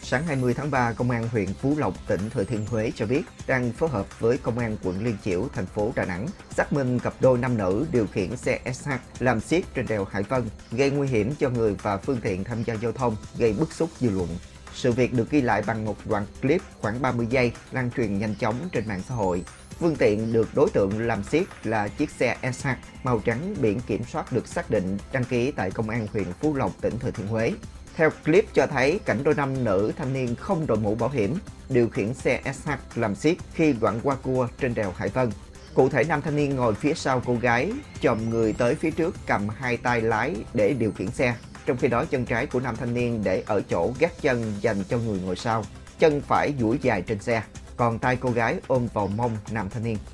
Sáng 20 tháng 3, Công an huyện Phú Lộc, tỉnh Thừa Thiên Huế cho biết đang phối hợp với Công an quận Liên Chiểu, thành phố Đà Nẵng xác minh cặp đôi nam nữ điều khiển xe SH làm xiết trên đèo Hải Vân, gây nguy hiểm cho người và phương tiện tham gia giao thông, gây bức xúc dư luận. Sự việc được ghi lại bằng một đoạn clip khoảng 30 giây lan truyền nhanh chóng trên mạng xã hội. Phương tiện được đối tượng làm xiết là chiếc xe SH màu trắng, biển kiểm soát được xác định đăng ký tại Công an huyện Phú Lộc, tỉnh Thừa Thiên Huế. Theo clip cho thấy cảnh đôi nam nữ thanh niên không đội mũ bảo hiểm điều khiển xe SH làm xiết khi đoạn qua cua trên đèo Hải Vân. Cụ thể, nam thanh niên ngồi phía sau cô gái, chồm người tới phía trước cầm hai tay lái để điều khiển xe. Trong khi đó, chân trái của nam thanh niên để ở chỗ gác chân dành cho người ngồi sau, chân phải duỗi dài trên xe, còn tay cô gái ôm vào mông nam thanh niên.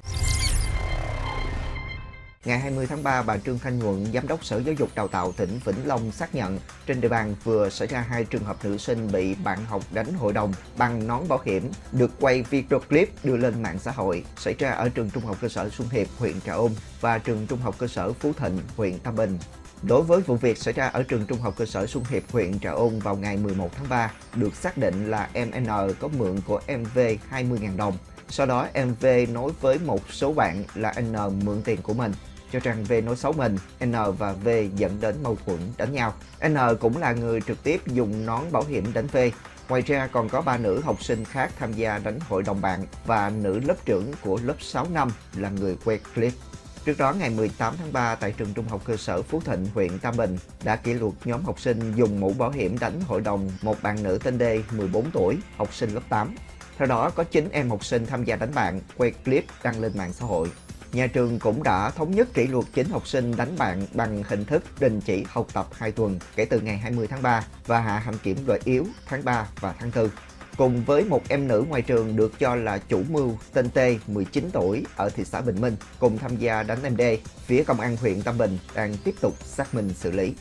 Ngày 20 tháng 3, bà Trương Thanh Nhuận, Giám đốc Sở Giáo dục Đào tạo tỉnh Vĩnh Long xác nhận trên địa bàn vừa xảy ra 2 trường hợp nữ sinh bị bạn học đánh hội đồng bằng nón bảo hiểm, được quay video clip đưa lên mạng xã hội, xảy ra ở trường Trung học cơ sở Xuân Hiệp, huyện Trà Ôn và trường Trung học cơ sở Phú Thịnh, huyện Tam Bình. Đối với vụ việc xảy ra ở trường Trung học cơ sở Xuân Hiệp, huyện Trà Ôn vào ngày 11 tháng 3, được xác định là em N có mượn của em V 20.000 đồng. Sau đó em V nói với một số bạn là N mượn tiền của mình, cho rằng V nói xấu mình, N và V dẫn đến mâu thuẫn đánh nhau. N cũng là người trực tiếp dùng nón bảo hiểm đánh V. Ngoài ra còn có 3 nữ học sinh khác tham gia đánh hội đồng bạn và nữ lớp trưởng của lớp 6 năm là người quay clip. Trước đó, ngày 18 tháng 3, tại trường Trung học cơ sở Phú Thịnh, huyện Tam Bình đã kỷ luật nhóm học sinh dùng mũ bảo hiểm đánh hội đồng một bạn nữ tên D, 14 tuổi, học sinh lớp 8. Theo đó, có 9 em học sinh tham gia đánh bạn, quay clip đăng lên mạng xã hội. Nhà trường cũng đã thống nhất kỷ luật 9 học sinh đánh bạn bằng hình thức đình chỉ học tập 2 tuần kể từ ngày 20 tháng 3 và hạ hạnh kiểm loại yếu tháng 3 và tháng 4. Cùng với một em nữ ngoài trường được cho là chủ mưu tên T, 19 tuổi, ở thị xã Bình Minh, cùng tham gia đánh em D, phía Công an huyện Tam Bình đang tiếp tục xác minh xử lý.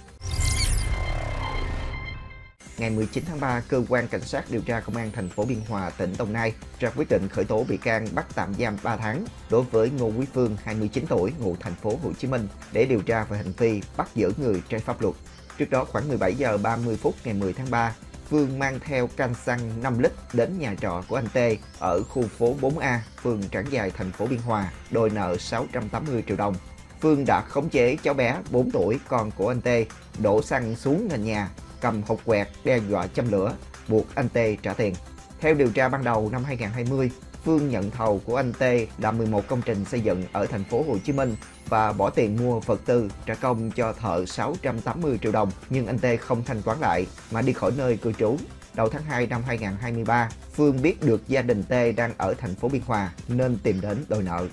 Ngày 19 tháng 3, Cơ quan Cảnh sát điều tra Công an thành phố Biên Hòa, tỉnh Đồng Nai ra quyết định khởi tố bị can bắt tạm giam 3 tháng đối với Ngô Quý Phương, 29 tuổi, ngụ thành phố Hồ Chí Minh để điều tra về hành vi bắt giữ người trái pháp luật. Trước đó, khoảng 17 giờ 30 phút ngày 10 tháng 3, Phương mang theo can xăng 5 lít đến nhà trọ của anh T ở khu phố 4A, phường Trảng Giài, thành phố Biên Hòa, đòi nợ 680 triệu đồng. Phương đã khống chế cháu bé 4 tuổi, con của anh T, đổ xăng xuống nền nhà, cầm hộc quẹt đe dọa châm lửa, buộc anh T trả tiền. Theo điều tra ban đầu, năm 2020, Phương nhận thầu của anh T là 11 công trình xây dựng ở thành phố Hồ Chí Minh và bỏ tiền mua vật tư, trả công cho thợ 680 triệu đồng, nhưng anh T không thanh toán lại mà đi khỏi nơi cư trú. Đầu tháng 2 năm 2023, Phương biết được gia đình T đang ở thành phố Biên Hòa nên tìm đến đòi nợ.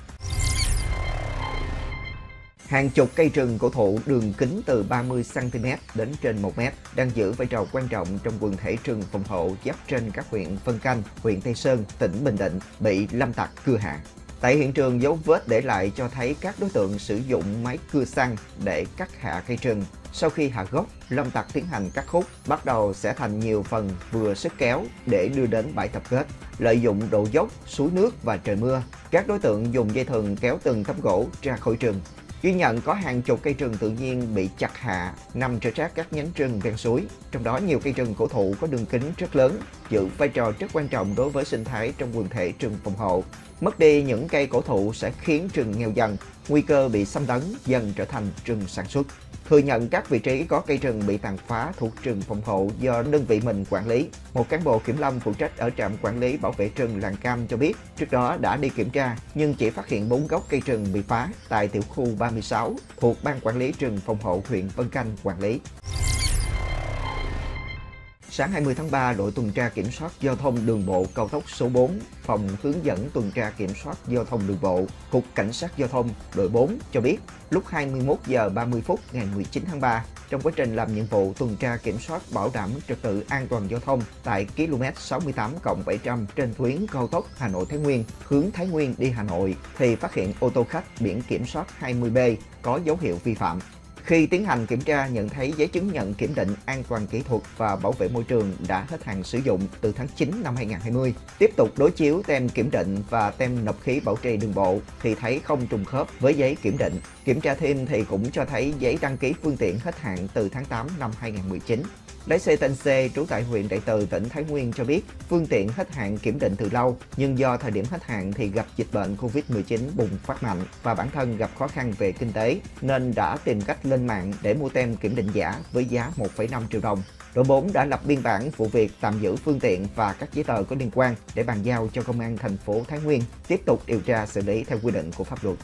Hàng chục cây rừng cổ thụ đường kính từ 30 cm đến trên 1 m đang giữ vai trò quan trọng trong quần thể rừng phòng hộ giáp trên các huyện Vân Canh, huyện Tây Sơn, tỉnh Bình Định bị lâm tặc cưa hạ. Tại hiện trường, dấu vết để lại cho thấy các đối tượng sử dụng máy cưa xăng để cắt hạ cây rừng. Sau khi hạ gốc, lâm tặc tiến hành cắt khúc, bắt đầu xẻ thành nhiều phần vừa sức kéo để đưa đến bãi tập kết. Lợi dụng độ dốc, suối nước và trời mưa, các đối tượng dùng dây thừng kéo từng tấm gỗ ra khỏi rừng. Ghi nhận có hàng chục cây rừng tự nhiên bị chặt hạ nằm rải rác các nhánh rừng ven suối, trong đó nhiều cây rừng cổ thụ có đường kính rất lớn, giữ vai trò rất quan trọng đối với sinh thái trong quần thể rừng phòng hộ. Mất đi những cây cổ thụ sẽ khiến rừng nghèo dần, nguy cơ bị xâm lấn dần trở thành rừng sản xuất. Thừa nhận các vị trí có cây rừng bị tàn phá thuộc rừng phòng hộ do đơn vị mình quản lý. Một cán bộ kiểm lâm phụ trách ở trạm quản lý bảo vệ rừng Làng Cam cho biết, trước đó đã đi kiểm tra nhưng chỉ phát hiện 4 gốc cây rừng bị phá tại tiểu khu 36 thuộc Ban Quản lý rừng phòng hộ huyện Vân Canh quản lý. Sáng 20 tháng 3, đội tuần tra kiểm soát giao thông đường bộ cao tốc số 4, Phòng hướng dẫn tuần tra kiểm soát giao thông đường bộ, Cục Cảnh sát giao thông đội 4 cho biết, lúc 21 giờ 30 phút ngày 19 tháng 3, trong quá trình làm nhiệm vụ tuần tra kiểm soát bảo đảm trật tự an toàn giao thông tại km 68+700 trên tuyến cao tốc Hà Nội Thái Nguyên, hướng Thái Nguyên đi Hà Nội, thì phát hiện ô tô khách biển kiểm soát 20B có dấu hiệu vi phạm. Khi tiến hành kiểm tra, nhận thấy giấy chứng nhận kiểm định an toàn kỹ thuật và bảo vệ môi trường đã hết hạn sử dụng từ tháng 9 năm 2020. Tiếp tục đối chiếu tem kiểm định và tem nộp khí bảo trì đường bộ thì thấy không trùng khớp với giấy kiểm định. Kiểm tra thêm thì cũng cho thấy giấy đăng ký phương tiện hết hạn từ tháng 8 năm 2019. Lái xe tên C trú tại huyện Đại Từ, tỉnh Thái Nguyên cho biết phương tiện hết hạn kiểm định từ lâu, nhưng do thời điểm hết hạn thì gặp dịch bệnh Covid-19 bùng phát mạnh và bản thân gặp khó khăn về kinh tế nên đã tìm cách lên mạng để mua tem kiểm định giả với giá 1,5 triệu đồng. Đội 4 đã lập biên bản vụ việc, tạm giữ phương tiện và các giấy tờ có liên quan để bàn giao cho công an thành phố Thái Nguyên tiếp tục điều tra xử lý theo quy định của pháp luật.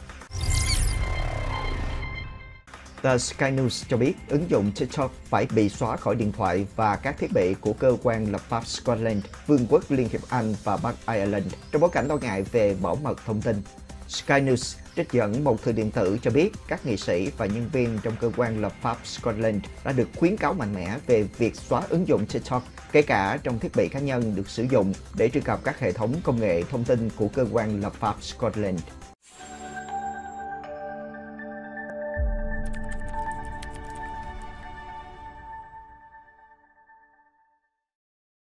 Tờ Sky News cho biết ứng dụng TikTok phải bị xóa khỏi điện thoại và các thiết bị của cơ quan lập pháp Scotland, Vương quốc Liên hiệp Anh và Bắc Ireland trong bối cảnh lo ngại về bảo mật thông tin. Sky News trích dẫn một thư điện tử cho biết các nghị sĩ và nhân viên trong cơ quan lập pháp Scotland đã được khuyến cáo mạnh mẽ về việc xóa ứng dụng TikTok, kể cả trong thiết bị cá nhân được sử dụng để truy cập các hệ thống công nghệ thông tin của cơ quan lập pháp Scotland.